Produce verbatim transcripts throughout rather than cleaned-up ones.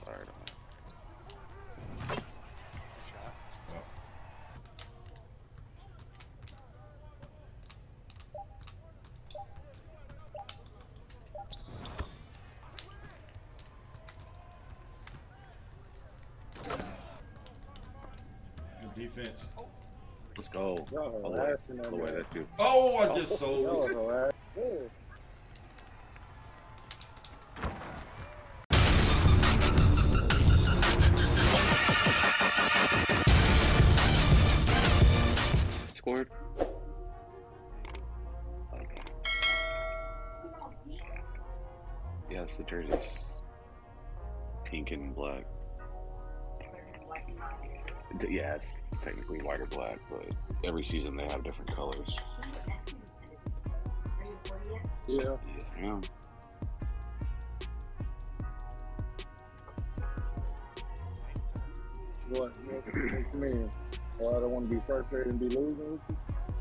fired on. Good defense. Let's go. Y'all All the way, all the way that too. Oh, I just sold. Y'all harassing. Scored. Okay. Yes, the jerseys. Pink and black. Yeah, it's technically white or black, but every season they have different colors. Yeah. Yes, ma'am. What? What, what you mean? Well, I don't want to be frustrated and be losing with you.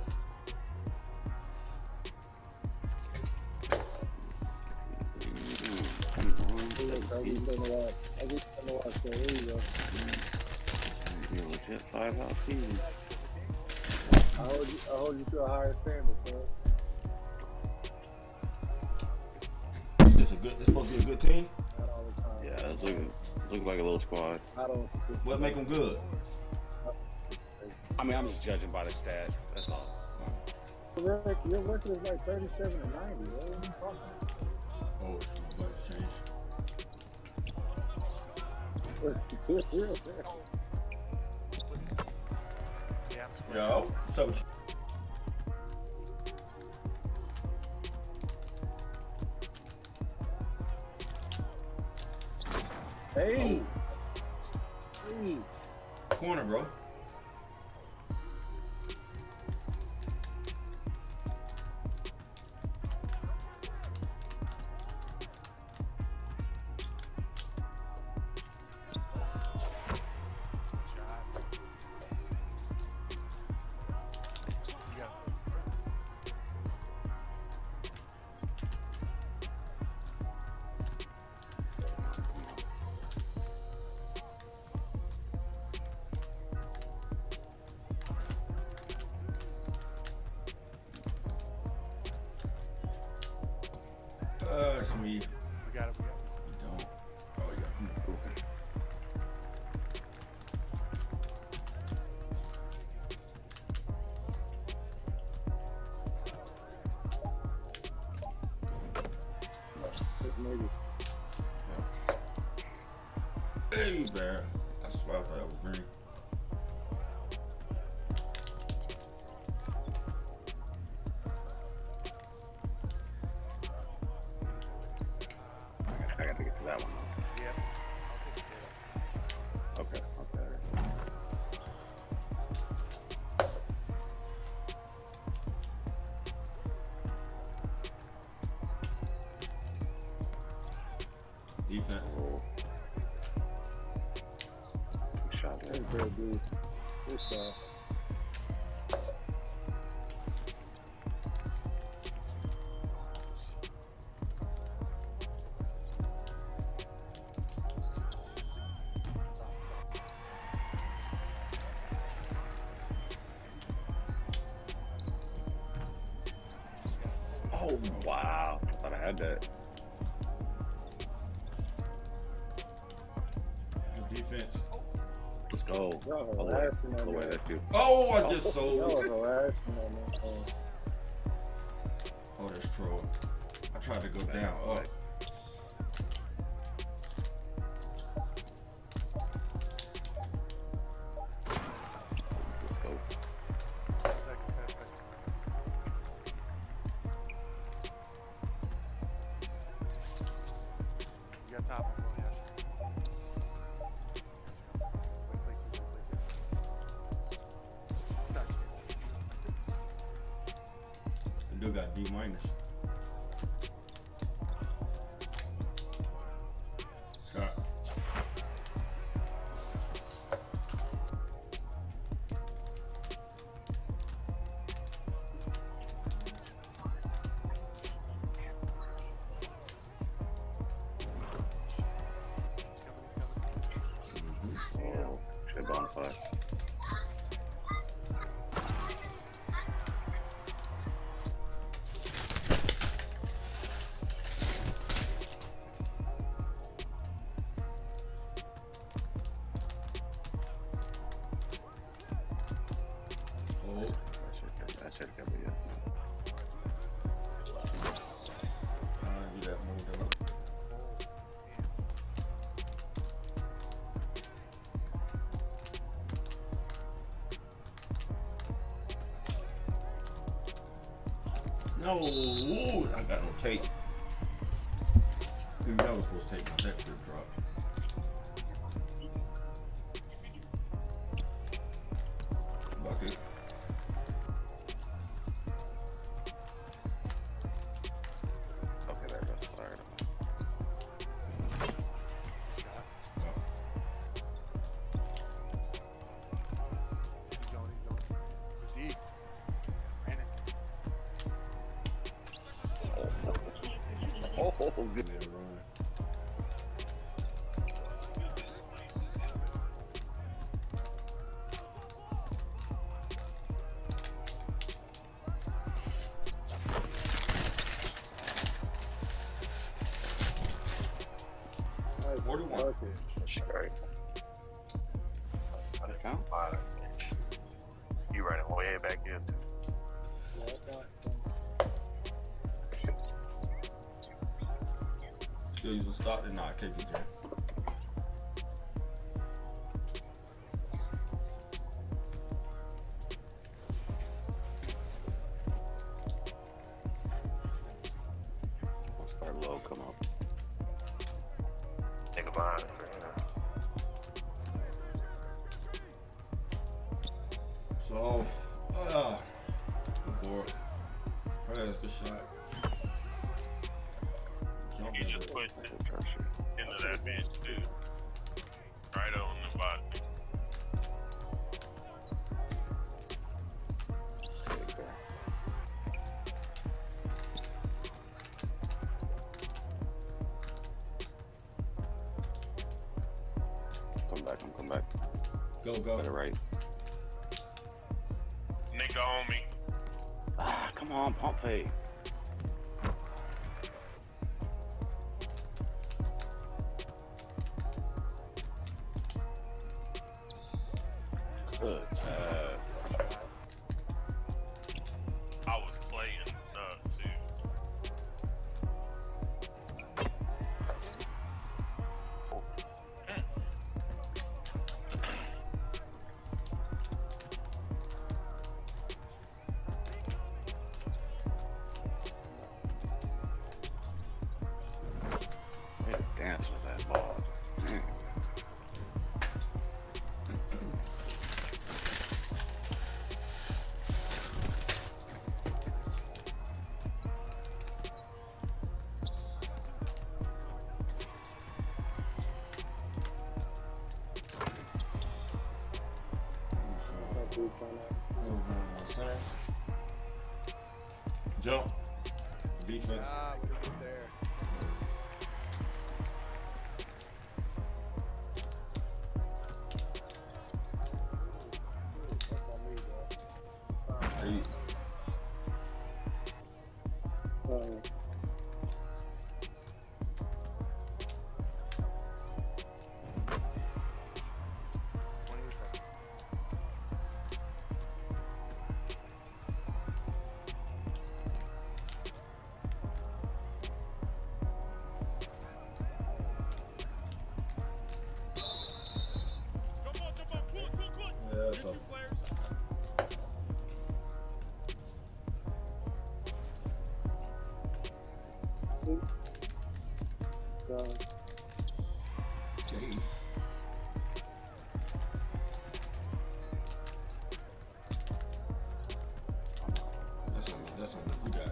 I just don't know why. I just don't know why. So there you go. You're legit five out season. I hold you. I hold you to a higher standard, bro. Is this a good? This supposed to be a good team. Not all the time. Yeah, it's looking, looking like a little squad. I don't. What make them good? I mean, I'm just judging by the stats. That's all. Your record, your record is like thirty-seven and ninety. What are you talking about? Oh, my budget's changed. Yo, what's up with you? Hey. Hey. Corner, bro. Uh, it's me. We got it. We got it. You don't. Oh, you got come on. Okay. Hey, man. I swear I thought that was green. I got to get to that one. Yep. Okay, okay. Defense. Oh. Good shot there. That's good, dude. Good shot. Oh, wow. I thought I had that. Good defense. Let's go. Y'all All the way, harassing all the way that that too. Oh, I just Y'all sold. harassing that man. Oh, that's troll. I tried to go down. Up. Let's go. Seconds, seconds, seconds. You got top one, bro. Yes. Wait, play two, wait, play two. Touch. The dude got D minus. Shot. He's coming, he's coming. five. Oh, That shit, that shit could be it. I don't do that move though. No, ooh, I got no tape. Dude, that was supposed to take my that could drop. Bucket. Okay, there goes fire. Shot. Oh. He's going, he's going. For D. Ran it. Oh, oh, good. Made a run. Nice forty-one. bucket. Straight. Out of count? Fine. You running way back in. Yeah, I thought so. Still using Stockton? Nah, K P J. Once that low come up. Nigga behind it for him. So, ah, good board. Oh, yeah, that's a good shot. Jump You in just it. pushed it Good pressure. into that bench too. Right on the bottom. Big there. Come back, I'm come back. Go, To the go. right. Nigga on me. Ah, come on, pump fake. Good pass. I was playing uh too. Way to dance with that ball. Man. That dude trying to- Move on the center. Jump. Defense. Ah, we didn't get there. That's on me, bro. Eight. Uh, twenty-eight seconds. Yeah, that's all. so, Eight. That's on me. That's on me. You got it.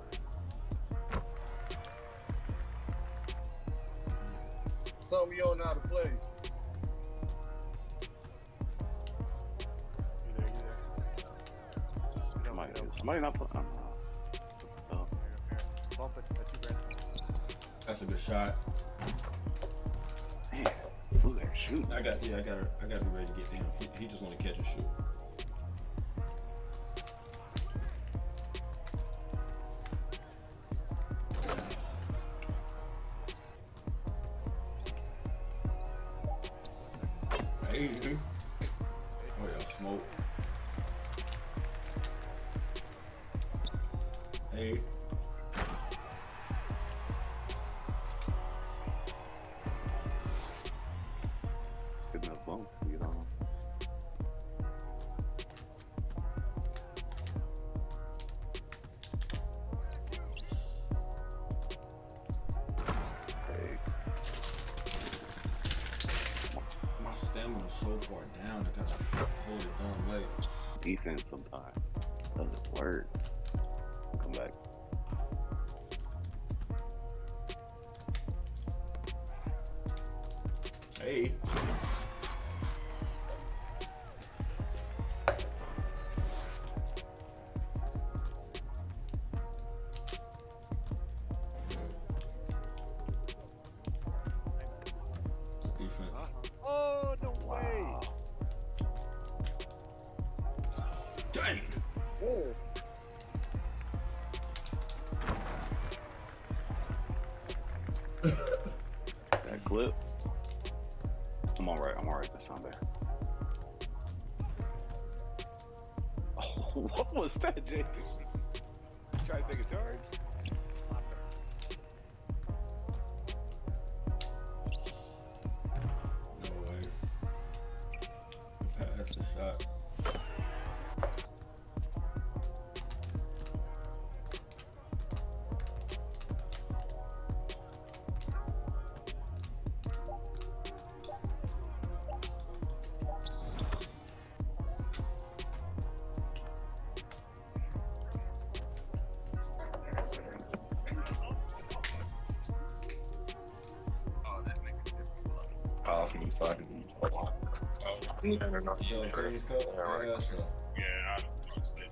Something you don't know how to play. You there, you there. Get up, Somebody, get up. somebody not put. Oh, no. Oh, Here, here. Bump it. That's you, Brandon. That's a good shot. man. Ooh, there. Shoot. I got yeah, I got I got to be ready to get down. He, he just want to catch and shoot. Hey, oh yeah, smoke. Hey. Good enough bump, you know. Hey, My stamina's so far down, I gotta hold it down late. defense sometimes doesn't work. Come back. Hey. Defense. Uh-huh. Oh, no way. Wow. Dang. Oh, That clip. I'm all right. I'm all right this time, there. Oh, what was that, Jake? Trying to take a charge? No way. Pass the shot. Oh, he's fucking. Oh, no, no, no. Yo, Curtis Cup. Yeah, right. Yeah, so. Yeah, I don't say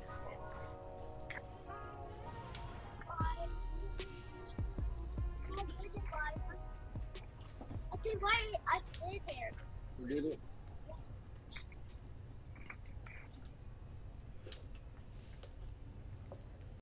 Okay, why I stay there? you did it?